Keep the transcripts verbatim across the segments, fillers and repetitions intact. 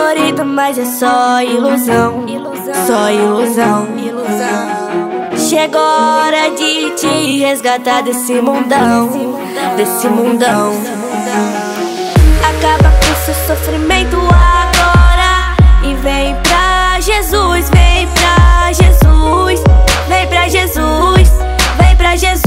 colorido, mas é só ilusão, só ilusão. Chegou a hora de te resgatar desse mundão, desse mundão. Acaba com seu sofrimento agora e vem pra Jesus, vem pra Jesus, vem pra Jesus, vem pra Jesus.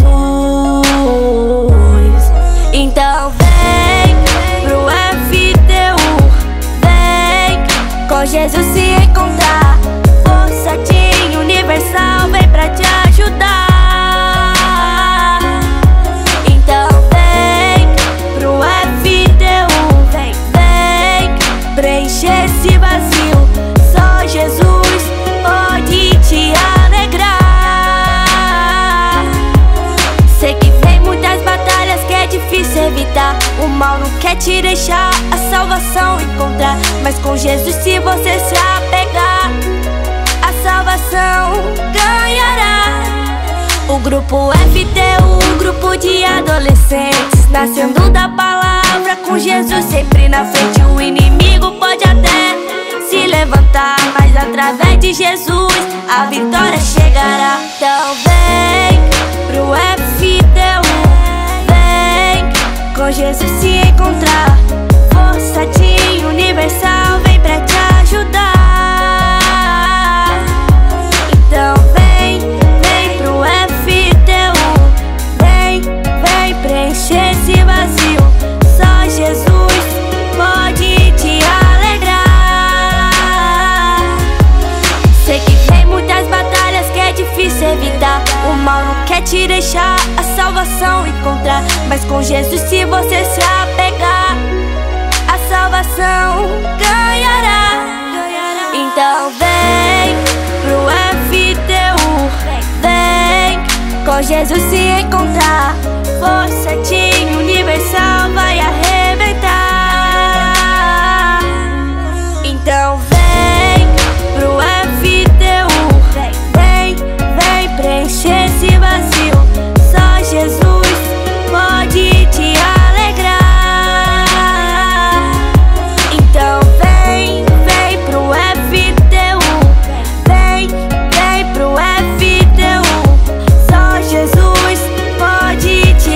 Então vem pro F T U, vem com Jesus se encontrar. Força de universal vem pra te ajudar. Então vem pro F T U, vem, vem preencher esse vazio. Só Jesus pode te alegrar. Sei que vem muitas batalhas que é difícil evitar. O mal não quer te deixar a salvação encontrar, mas com Jesus se você se apegar, a salvação ganhará. O grupo F T U, um grupo de adolescentes nascendo da palavra, com Jesus sempre na frente. O inimigo pode até se levantar, mas através de Jesus a vitória chegará. Então vem pro F T U, vem com Jesus se encontrar. Força de universal vem pra te ajudar. Então vem, vem pro F T U, vem, vem preencher esse vazio. Só Jesus pode te alegrar. Sei que vem muitas batalhas que é difícil evitar. O mal não quer te deixar a salvação encontrar, mas com Jesus se você se apegar, a salvação ganhará. Então vem pro F T U, vem com Jesus se encontrar. Força de universal vai arrebentar. Então vem pro F T U, vem, vem preencher esse vazio. Só Jesus pode te alegrar. Então vem, vem pro F T U, vem, vem pro F T U. Só Jesus pode te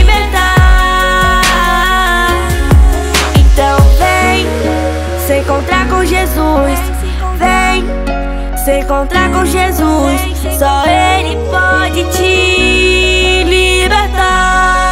libertar. Então vem se encontrar com Jesus, vem se encontrar com Jesus. Só Ele pode te libertar.